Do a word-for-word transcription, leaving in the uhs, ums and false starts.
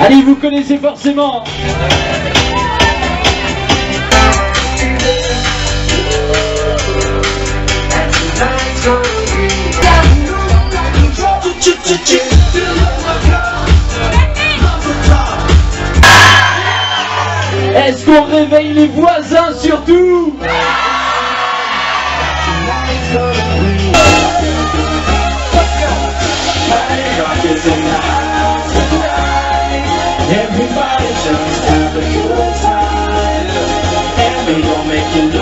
Allez, vous connaissez forcément. Est-ce qu'on réveille les voisins surtout? Everybody just have a good time, and we gon' make it look